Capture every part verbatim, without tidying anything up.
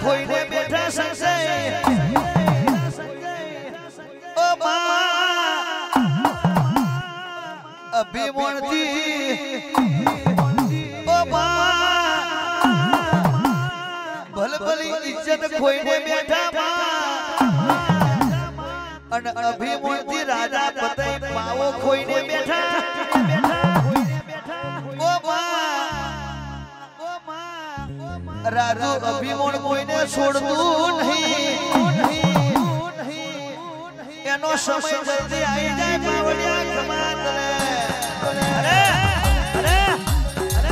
खोईने बैठा संजय ओ मां अभिमोणती ओ मां भल भली इज्जत खोईने बैठा मां अन अभिमोणती राजा पतई पावो खोईने बैठा ओ मां राजू अभिमोण कोईने छोड़तू नहीं एनो समय जल्दी आई जाए पावड़िया खमात ले अरे अरे अरे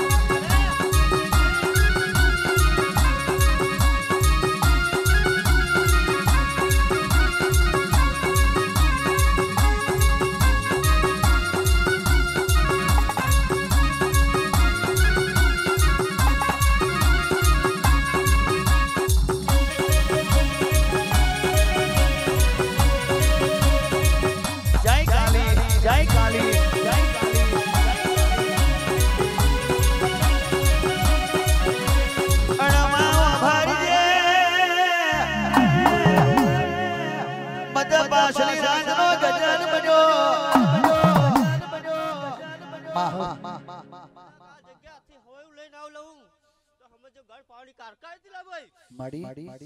माड़ी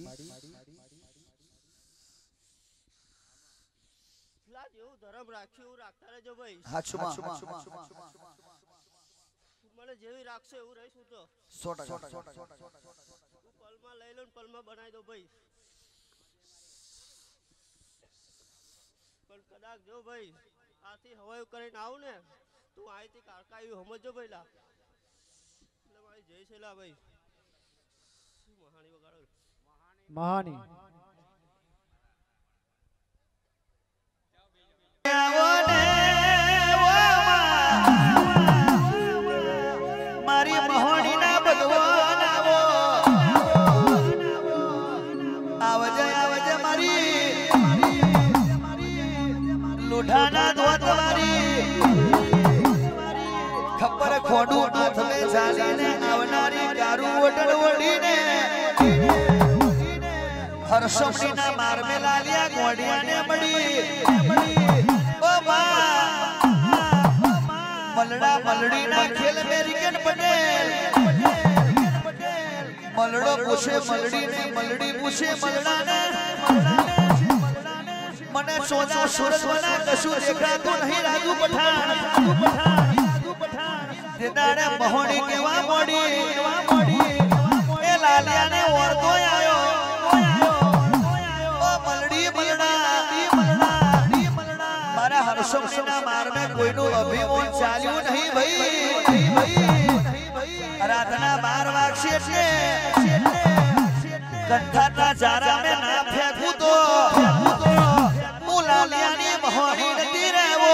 धर्म राख्यो राखता रहेजो भाई हाचुमा મને જેવી રાખશે એવું રહીશું તો સો ટકા પલમાં લઈ લો ને પલમાં બનાવી દો ભાઈ પણ કદાચ જો ભાઈ આથી હવાયું કરીને આવું ને તું આઈથી કારકાયું સમજો ભાઈ લા એટલે મારી જય છે લા ભાઈ મહાની વગાડો મહાની खबर खोडू हाथ में जालीने आवनारी गारू ओटड़ ओडीने हर्षमणीना मार में लालिया गोडियाने मड़ी ओ मां मलड़ा मलड़ीना खेल में रिकन पटेल मलड़ो पूछे मलड़ी ने मलड़ी पूछे मलड़ा ने मने सोचा सूरज वाला कशु देखा तो नहीं राजू पठान दिदाड़े महोड़ी केवा मोड़ी ए लालिया ने और तो आयो ओ मलड़ी मलड़ा मारा हर्षमणीना मार में कोईनु अभिमोण चाल्यू नहीं भाई आराधना बार वागशे એટલે કંઠાતા ચારા में ना फेंकू तो लालियानी महोड़ी नदी रेवो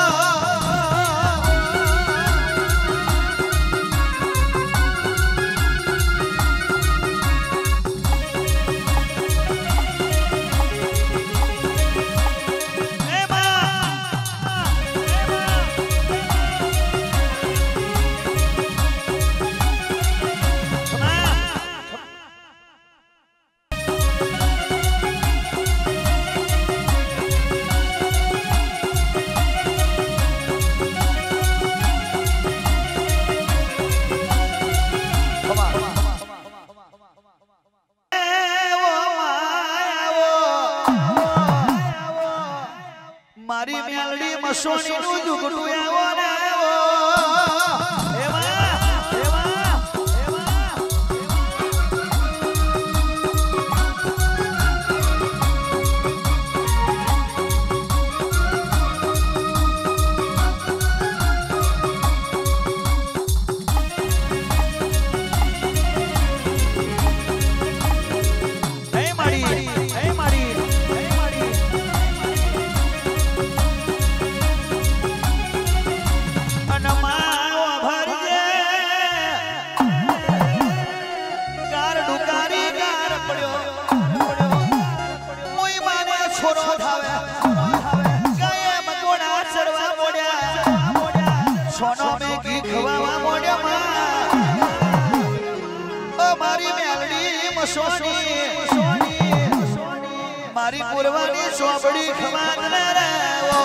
मारी मेलडी मसोनी नु जुगडू आवो ने आवो एवा एवा एवा ए मारी ए मारी સોબડી ખમાત ને રે ઓ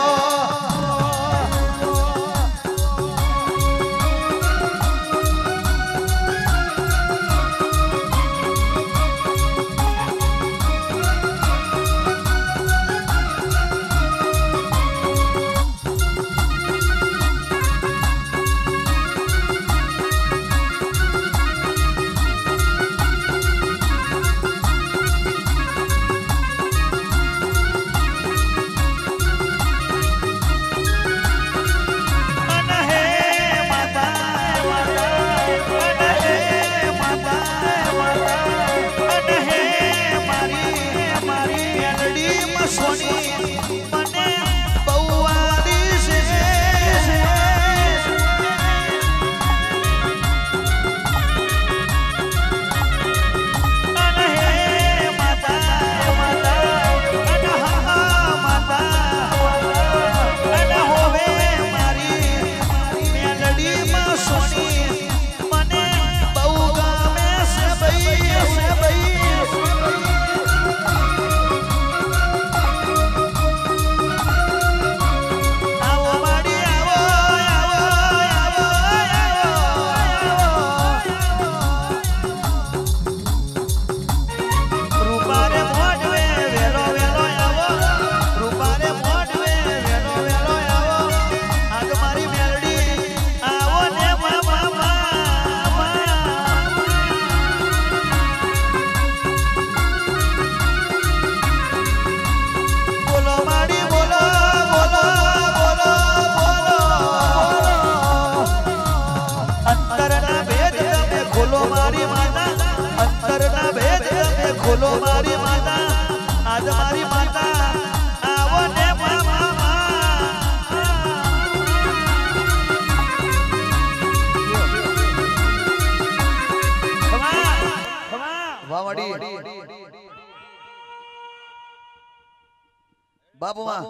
ખોલો મારી માતા આજ મારી માતા આવો ને મામા ખમા ખમા વાવડી બાબુમાં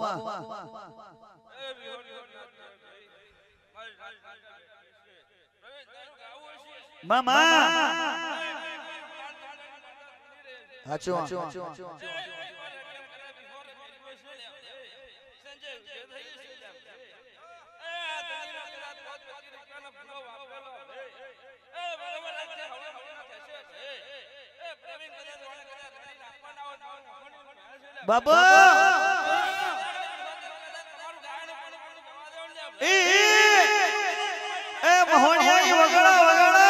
મામા હાચો બાબા એ એ મોહણી વગડા વગડા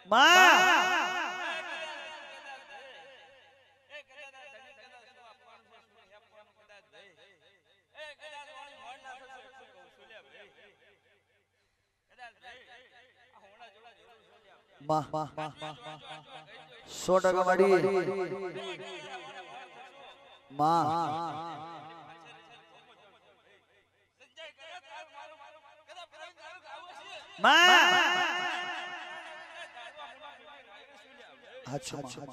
માં વાહ વાહ વાહ સો ટકા વાડી માં માં અચ્છા અચ્છા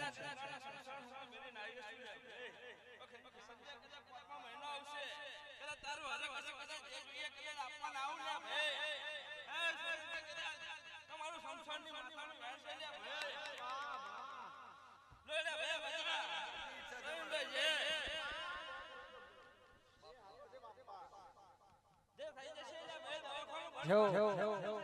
Yo, yo, yo, yo.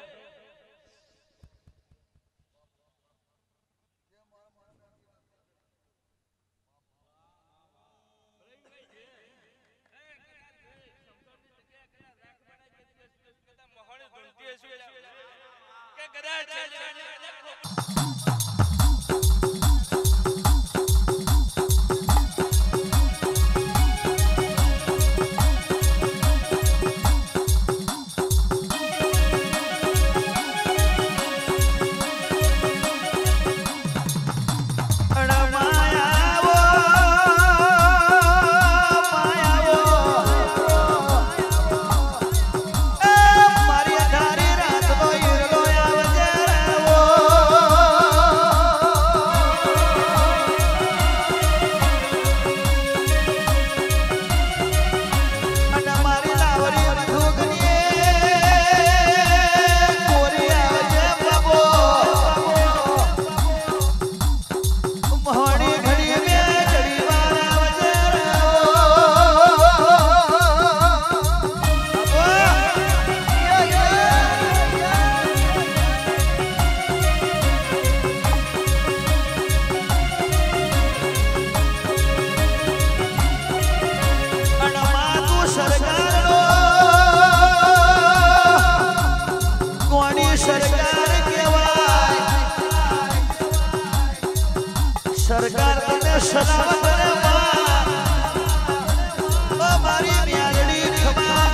સરકાર તને સલામત રહેવા મારી મ્યાલડી ખમાત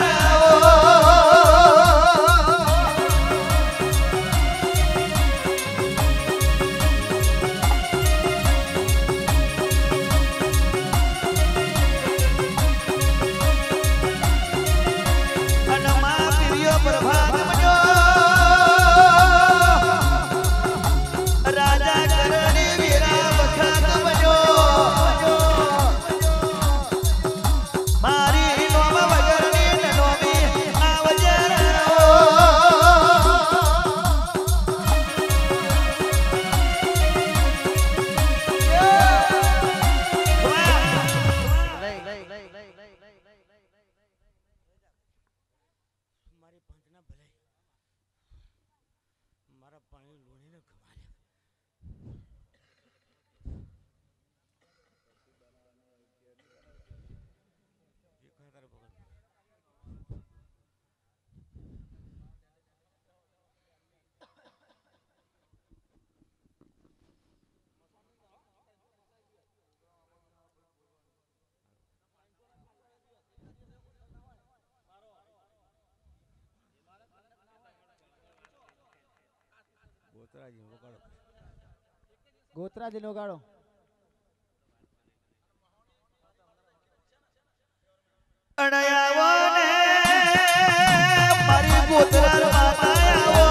ગોત્રાજી નો ગાળો અણયાવો ને મારી ગોત્રા બાબા આવો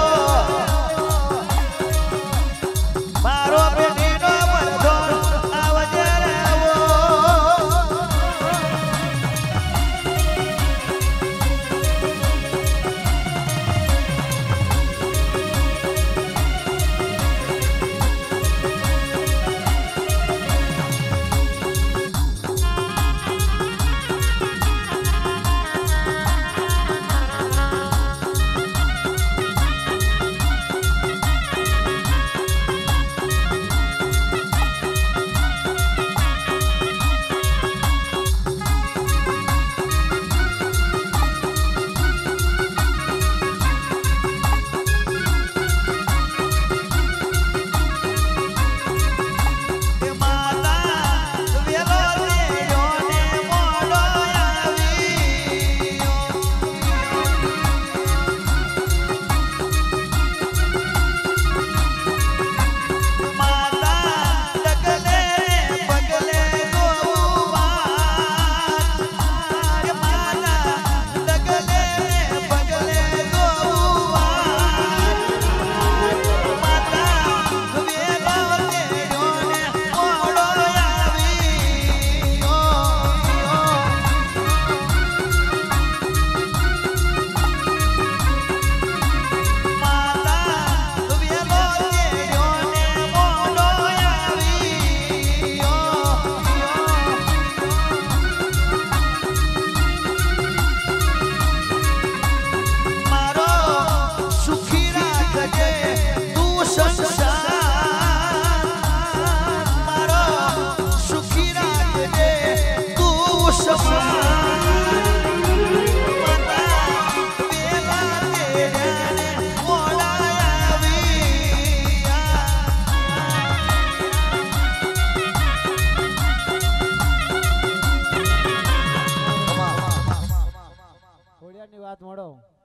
મારો બેટીનો મરદો આવજે આવો ભગવાનની વાત મળો.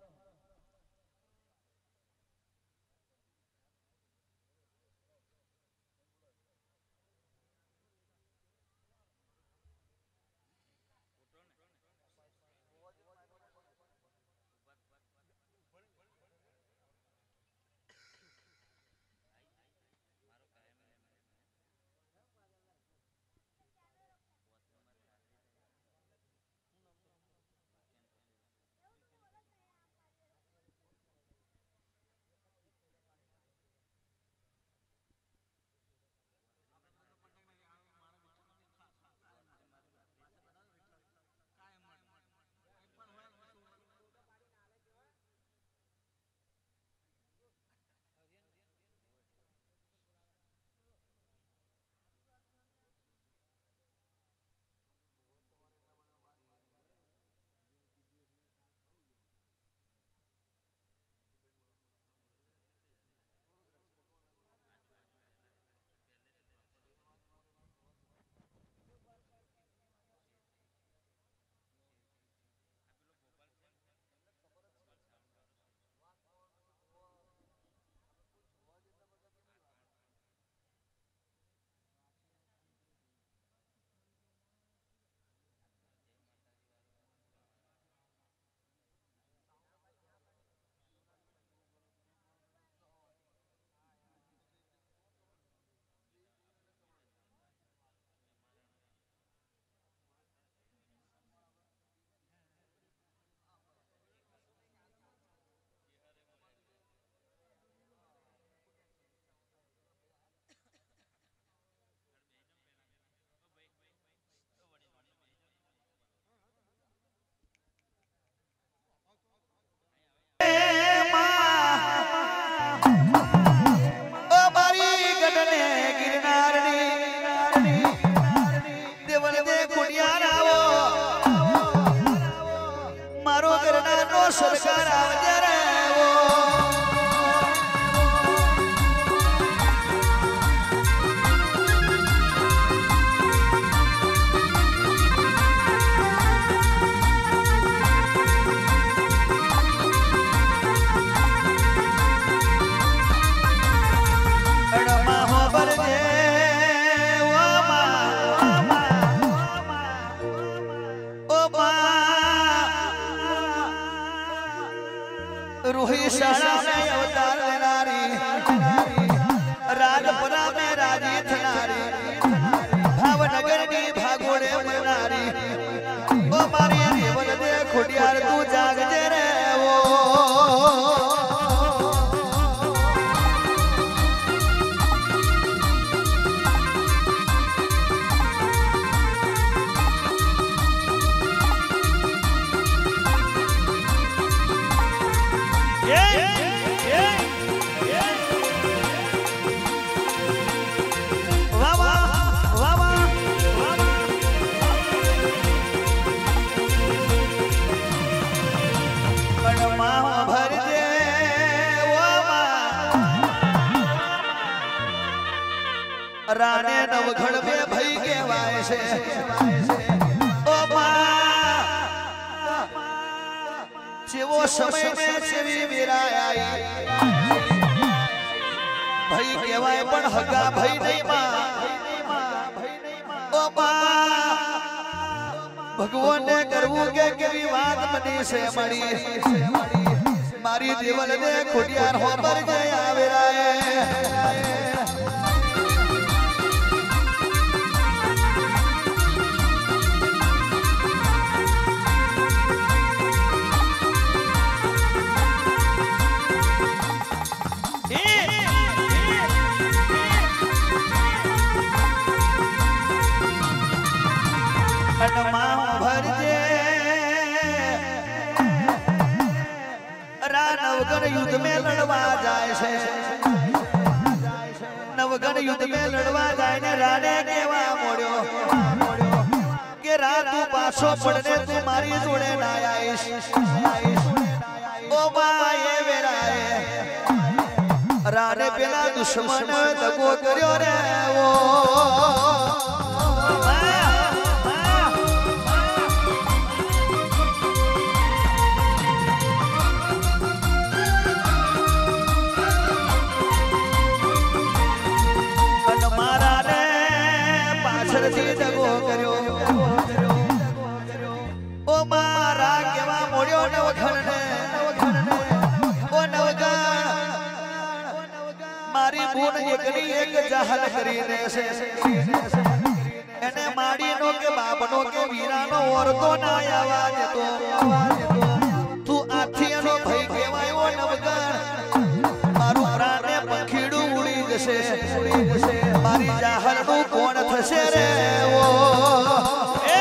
સરકાર આવજે રે रूही शाला में अवतार लेनारी राजपुरा में राजी थनारी भावनगर की भागोड़े मनारी ओ मारी देवल दे खुटियार तू जाग जे रे वो राने नवघड़ में भई के वाय से ओ मां जेवो समय में चेवी वीराय आई भई केवाय पण हगा भई नहीं मां ओ मां भगवान ने करवू के केवी बात मनी से मड़ी मारी देवल ने खुटियार हो पर गया वीराय नवगण युद्ध में लड़वा जाए से नवगण युद्ध में लड़वा जाए ने राणे केवा मोड़्यो के रात तू पाछो पड़ने तुम्हारी जोड़े ना आईश ओ माए वेराए राणे पेला दुश्मन दगो कर्यो रे वो મોરા કેવા મોડ્યો નવઘણ ને ઓ નવઘણ મારી બૂન એકની એક જાહલ કરીને છે એને માડીનો કે બાપનો કે વીરાનો ઓરતો ના આવા દેતો તું આથી એનો ભઈ કહેવાયો નવઘણ મારું પ્રાણે પખીડું ઉડી જશે ઉડી જશે મારી જાહલનું કોણ થશે રે ઓ એ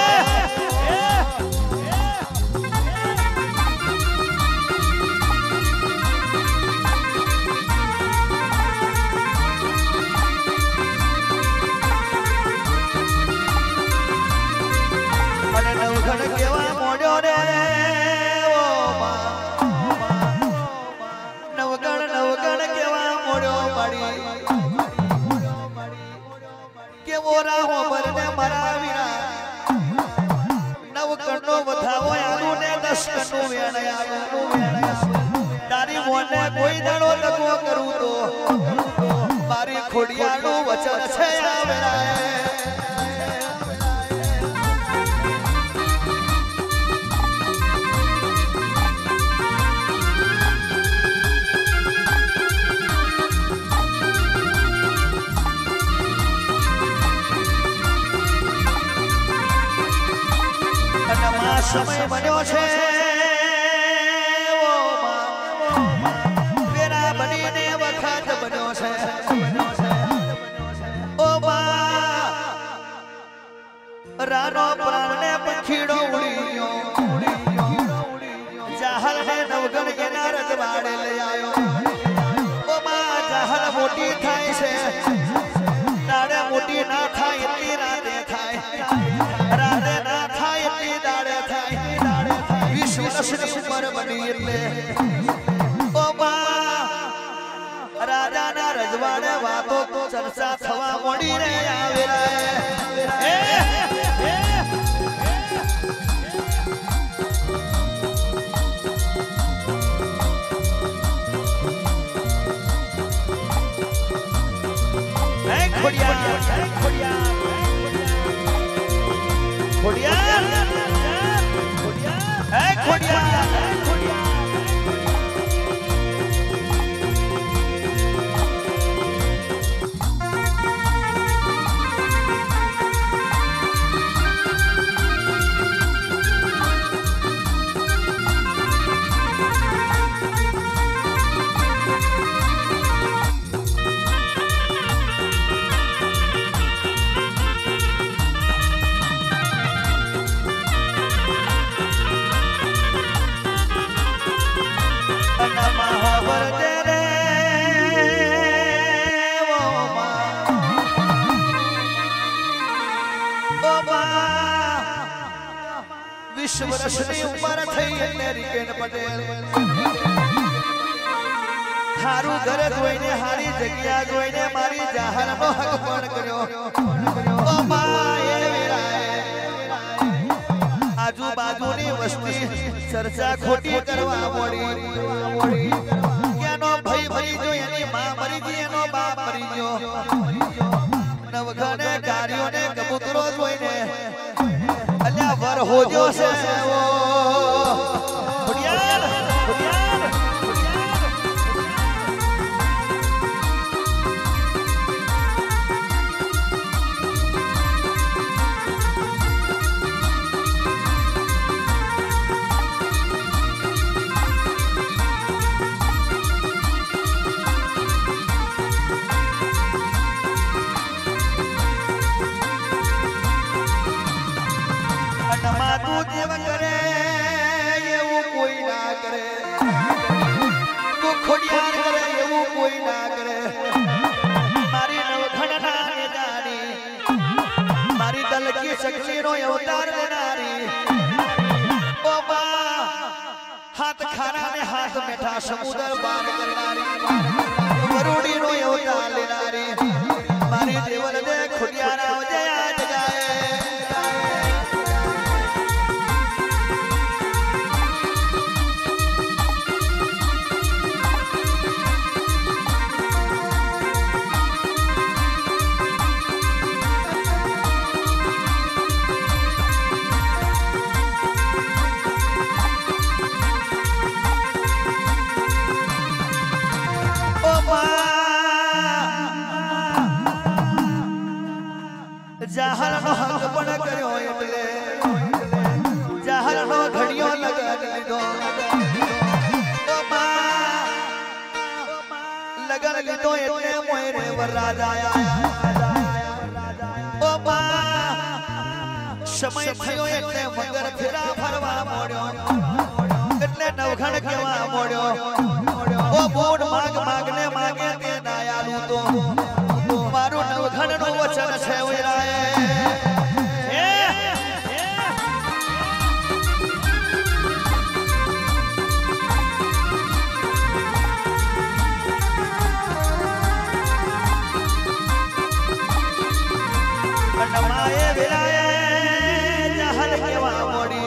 નવઘણ કેવા મોડ્યો રે ઓ નવઘણ નવઘણ કેવા મોડ્યો પડી કે મોરા હોબર ને મારા વીરા નવઘણ નો વધાવો આનું ને દસ કનું વેણ આનું વેણ તારી મોને કોઈ દાડો લગો કરું તો મારી ખોડિયાનું વચન છે આવેલા સમય બન્યો છે ઓ વેરા બનીને વખત બન્યો છે ઓ બા રાનો પ્રાણને પખીડો ઉડી ગયો જાહલ ને નવઘણ એના રજવાડે લઈ આવ્યો ઓ બા જાહલ મોટી થાય છે દાડે મોટી ના થાય એટલી રાતે થાય રાતે ના થાય એટલી દાડે થાય વિશ્વની ઉંમર બની એટલે ઓ બા રાજાના રજવાડે વાતો તો ચર્ચા થવા મળી રે આવેલા એ ખોડિયાર ખોડિયાર ખોડિયાર હે ખોડિયાર વિશ્વ વર્ષની ઉંમર થઈ એટલે રીકેન પટેલ હારું ઘર જોઈને હારી જગ્યા જોઈને મારી જાહરનો હક પણ કર્યો ઓ મા એ વીરાએ આજુબાજુની વસ્તી ચર્ચા ખોટી કરવા મોડી કેનો ભઈ ભરી જો એની માં મરી ગઈ એનો બાપ મરી ગયો નવઘણે કાર્યોને કબૂતરો જોઈને અલ્યા વર હોજો છે ઓ ખોડિયાર ખોડિયાર તું જેવ કરે એવું કોઈ ના કરે તું ખોડિયાર કરે એવું કોઈ ના કરે મારી નવઘણ નાની જાની મારી દલકી શકલીનો અવતાર લેનારી ઓ બા હાથ ખારા ને હાથ મેઠા સમુદ્ર પાર કરનારી વરુડીનો અવતાર લેનારી મારી દેવલ દે ખોડિયાર આવજે આજ ગાય वरराज आया ओ मां समय थयो એટલે મગર ફેરા ફરવા મોડ્યો એટલે નવખણ કેવા મોડ્યો ઓ બોડ માગ માગને માગે તે દયાલુ તો મારું નવખણ નું વચન છે ઓરાય હે નમાએ વિરાય જહલ કેવા મોડી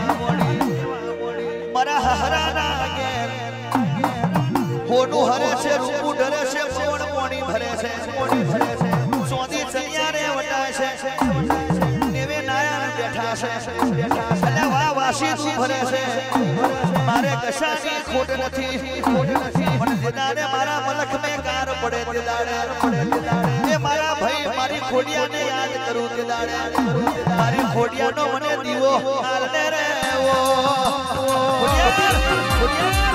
મારા હરાના ઘેર હોડું હરે છે રૂપું ડરે છે પવન પાણી ભરે છે સોદી ચલિયા રે વટાય છે નેવે નાયા બેઠા છે અલે વા વાસી તું ભરે છે મારે કશાની ખોટ નથી પણ દિદારે મારા મલખ મે કાર પડે દિદારે એ મારા ભાઈ મારી ખોડિયાને યાદ કરું દિદારે મારી ખોડિયાનો મને દીવો હાલને રે ઓ ખોડિયાર ખોડિયાર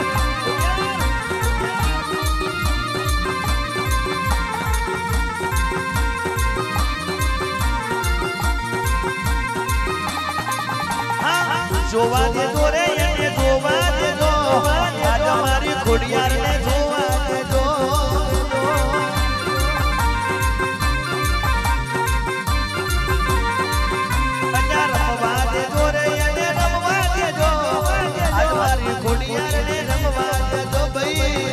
જોવા દેજો રે એને જોવા દેજો આજ મારી ખોડિયારને જોવા દેજો અજા રમવા દેજો રે એને રમવા દેજો આજ મારી ખોડિયારને રમવા દેજો ભાઈ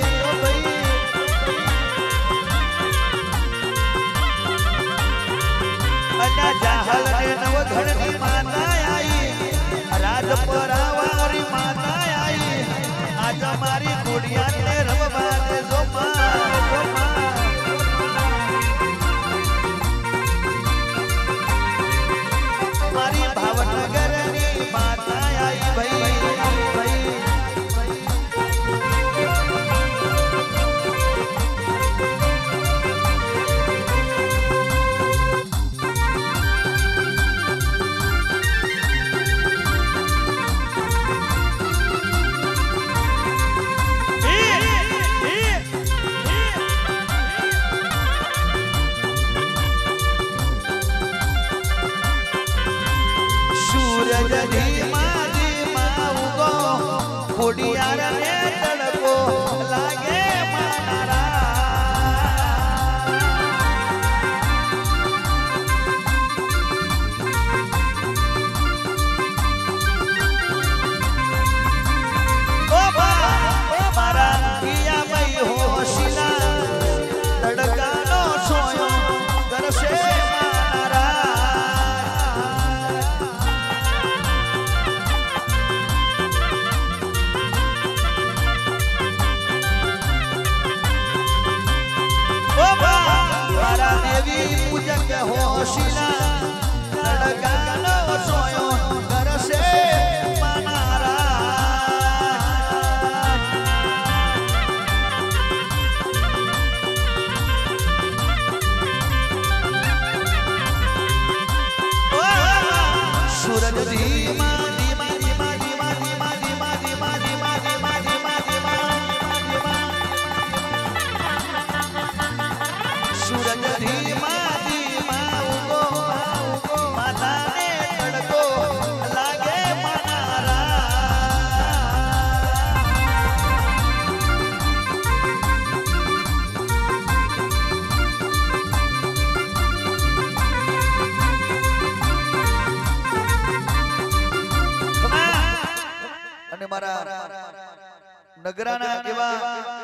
અજા જાહલ ને નવઘણની માતા આઈ રાજપરાવારી માતા આઈ આજ મારી ખોડિયારને રમવા દેજો મારી ભાવનગરની માતા આઈ ભાઈ ખોડિયારને તડકો લાગે મારા પિયા ભાઈ હોશીલા તડકાનો સોયો કરશે પૂજક હોશીલા તડકાનો સોયો કરશે સૂરજ ધીમા ધીમા ધીમા ધીમા ધીમા ધીમા ધીમા ધીમા ધીમા ધીમા ધીમા સૂરજ ધીમા ધીમા ઉગો માતાને તડકો લાગે મારા અને મારા નગરાના એવા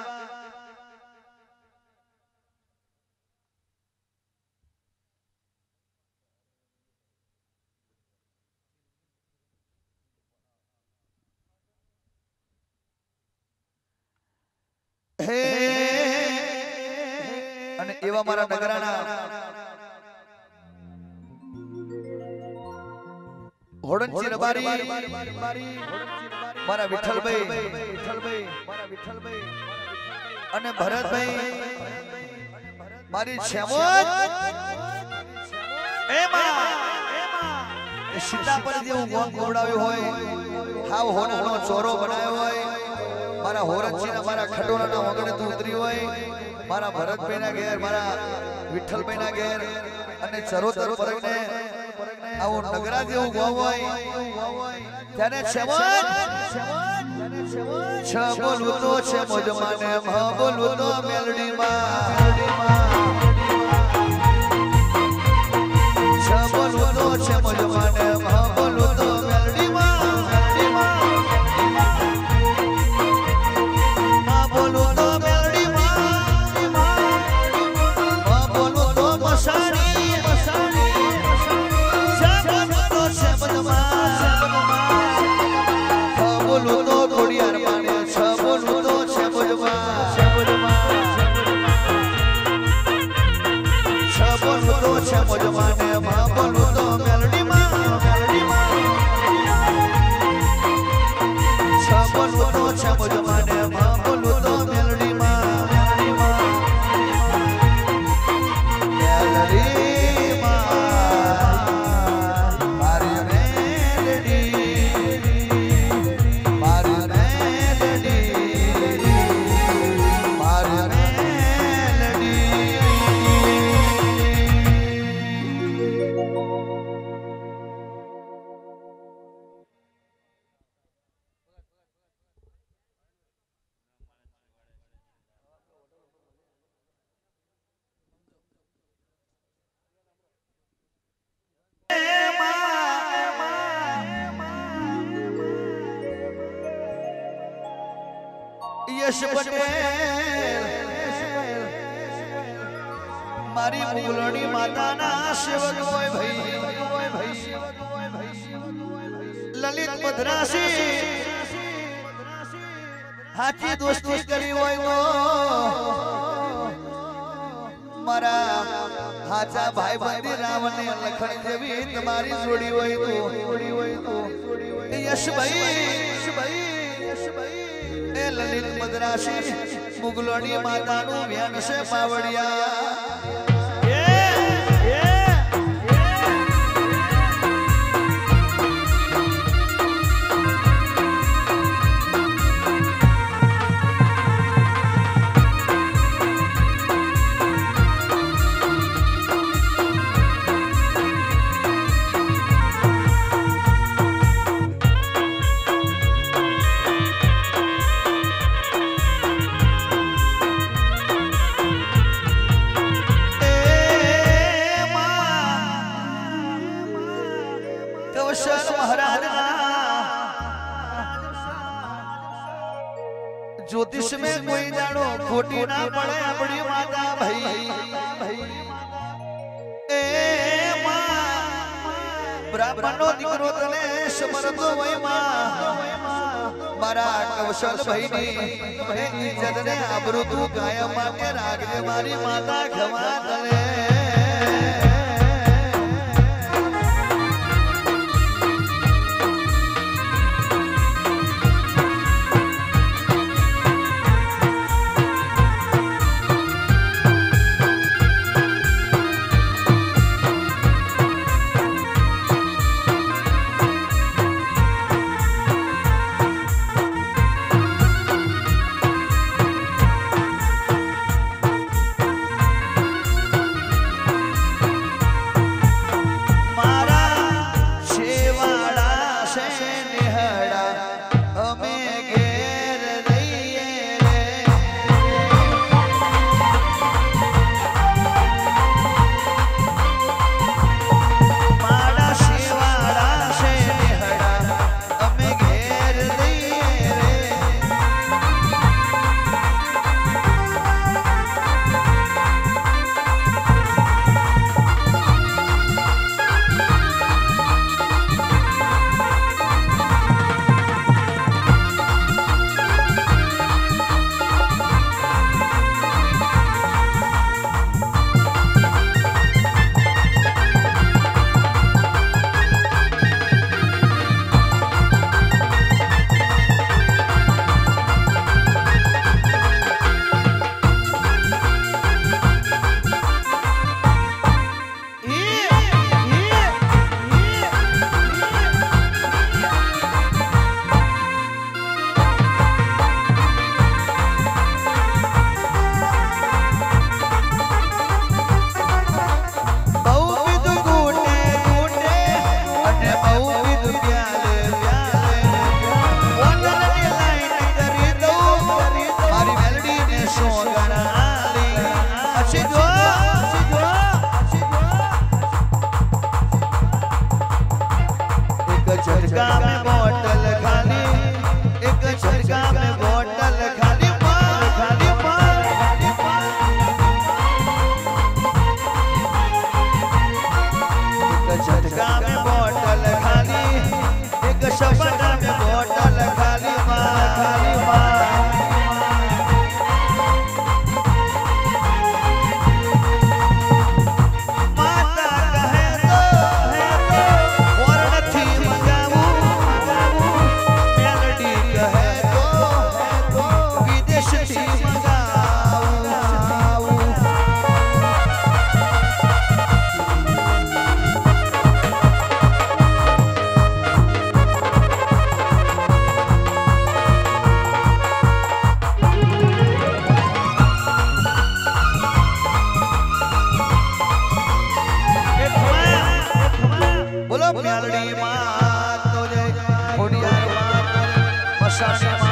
અને એવા મારા નગરાના હોડનજી રબારી મારા વિઠ્ઠલભાઈ વિઠ્ઠલભાઈ મારા વિઠ્ઠલભાઈ અને ભરતભાઈ મારી છેમોત એમાં સીતાપર જેવું ગોમ ગોવડાવ્યું હોય હાવ હોનનો ચોરો બનાવ્યો હોય મારા હોરનજીના મારા ખડોરાના વગડે ઉતરી હોય મારા ભરતભાઈના ઘેર મારા વિઠ્ઠલભાઈના ઘેર અને ચરોતર પરગને આવું નગરા જેવું ગાવ હોય ત્યારે છેવટ છ બોલું તો છે મોજમાને મ બોલું તો મેલડીમાં છ બોલું તો છે મોજમાને મ બોલું તો મેલડીમાં માં બોલું તો મેલડીમાં માં બોલું તો મસાણી મસાણી છ બોલું તો છે મોજમાં બોલું તો થોડિયાર માને છ બોલું તો છે મોજમાં છ બોલું તો છે મોજમાં ને માં બોલું તો મેલડીમાં મેલડીમાં છ બોલું તો છે મોજમાં ને માં બોલું તો મેલડીમાં મેલડીમાં મેલડીમાં મારી મેલડી મારી મેલડી મારી મેલડી યશ પટેલ મારી મુગલણી માતાના સેવક હોય ભાઈ લલિત મદ્રાસી હાથી દોસ્તી કરી હોય તો મારા હાચા ભાઈ બંદી રાવણ ને લખણ જેવી તમારી જોડી હોય તો જોડી હોય તો યશભાઈ યશભાઈ યશભાઈ એ લલિત મદ્રાસી મુગલોની માતાનું વ્યાન છે પાવડિયા એ એ ज्योतिष में कोई जानो खोटी ना पड़े अपनी माता भाई ए मां ब्राह्मणो दीकरो तने समरतो वई मां मारा कौशल भाई ની इज्जत ने आबरू तू कायम માટે રાખજે મારી માતા ખમા તને સાસી